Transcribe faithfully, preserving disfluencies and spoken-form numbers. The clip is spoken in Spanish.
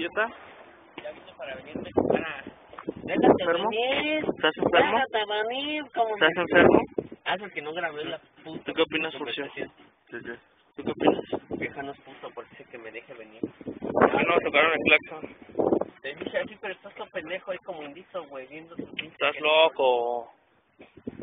idiota? Ya vine para venirme para... Déjate ¿Enfermo? venir. ¿Estás enfermo? Déjate venir. Como ¿Estás me... enfermo? Hace que no grabé la puta. ¿Tú qué opinas, Furcio? conversación. Sí, sí. ¿Tú qué opinas? Vieja no es puto, por eso que me deje venir. ¿Por qué no tocaron el claxon? Te dije así, pero estás todo pendejo ahí como indito, güey, viendo tu pinche Estás teléfono. loco.